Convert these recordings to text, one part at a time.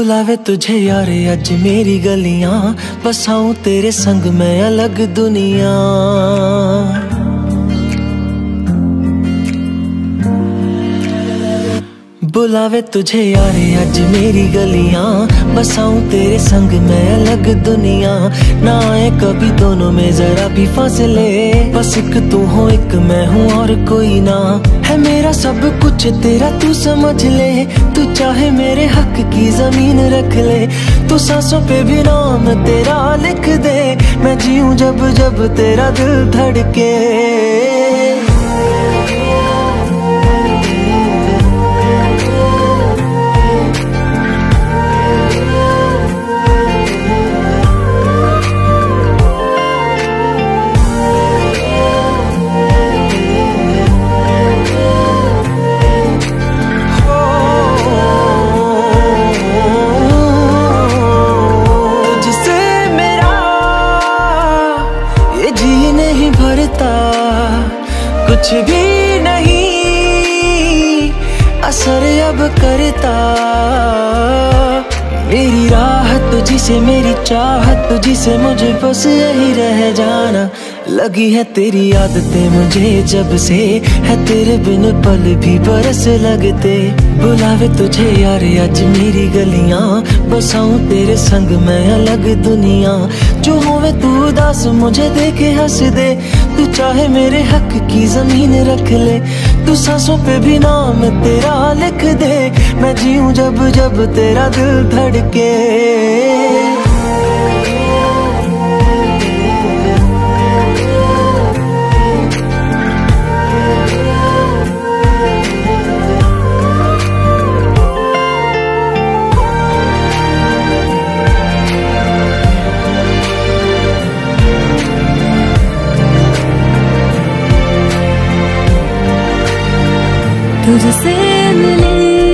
बुलावे तुझे यारे अज मेरी गलियां, बसाऊं तेरे संग मैं अलग दुनिया। बुलावे तुझे यारे अज मेरी गलियां, बसाऊं तेरे संग मैं अलग दुनिया। ना आए कभी दोनों में जरा भी फासले, बस एक तू हो एक मैं हूँ और कोई ना। है मेरा सब कुछ तेरा तू समझ ले, तू चाहे मेरे हक की जमीन रख ले। तू सांसों पे भी नाम तेरा लिख दे, मैं जीऊं जब जब तेरा दिल धड़के। कुछ भी नहीं असर अब करता, मेरी राह तुझी से मेरी चाहत तुझी से, मुझे बस यही रह जाना। लगी है तेरी आदतें मुझे जब से, है तेरे बिन पल भी बरस लगते। बुलावे तुझे यार आज मेरी गलियां, बसाऊं तेरे संग मैं अलग दुनिया। जो होवे तू उदास मुझे देखे हंस दे, तू चाहे मेरे हक की जमीन रख ले। तू सांसों पे भी नाम तेरा लिख दे, मैं जीऊं जब जब तेरा दिल धड़के। तुझसे मिले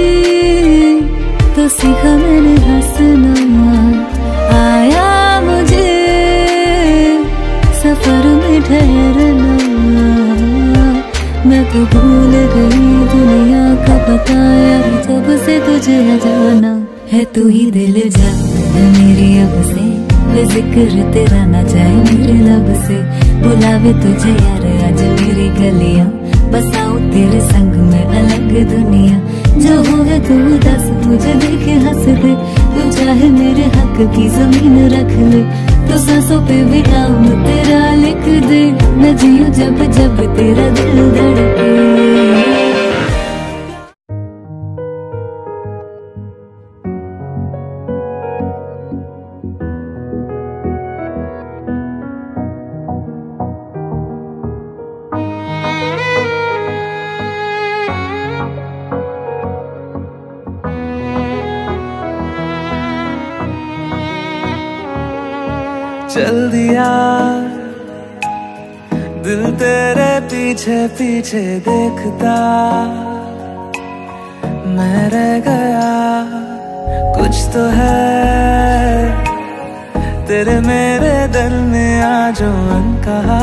तो सीखा मैंने हंसना, आया मुझे सफर में ठहरना। मैं तो भूल गई दुनिया का पता यार, जब से तुझे जाना है। तू ही दिल जा मेरी अब से, जिक्र तेरा ना जाए मेरे लब से। बुलावे तुझे यार आज मेरी गलियां, बसाऊं तेरे संग में अलग दुनिया। जो होवे तू दस मुझे देखे हंस दे, तू चाहे मेरे हक की जमीन रख ले। तो सांसों पे भी नाम तेरा लिख दे, मैं जीऊं जब जब तेरा दिल धड़के। चल दिया दिल तेरे पीछे पीछे देखता, मैं रह गया कुछ तो है तेरे मेरे दरमिया जो अनकहा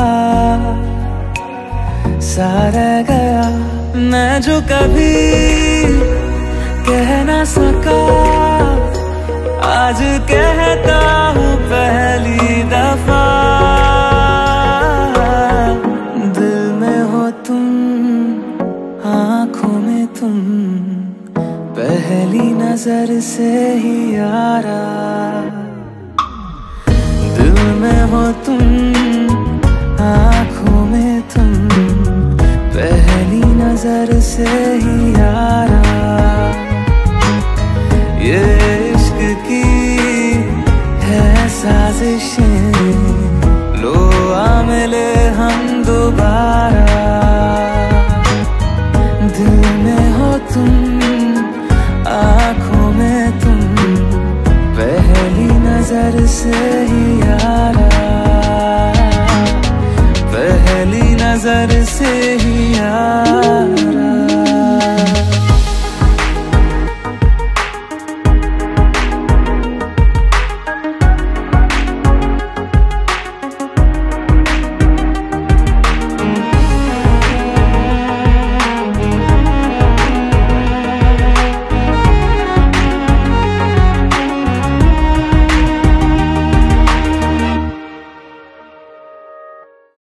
सा रह गया। मैं जो कभी कह ना सका आज कहता हूँ पहली दफा। दिल में हो तुम, आँखों में तुम, पहली नजर से ही यारा। दिल में हो तुम, आँखों में तुम, पहली नजर से ही यारा। ये इश्क की है साजिशें, लो आ मिले हम दोबारा। दिल में हो तुम, आँखों में तुम, पहली नजर से ही यारा। पहली नजर से ही यारा।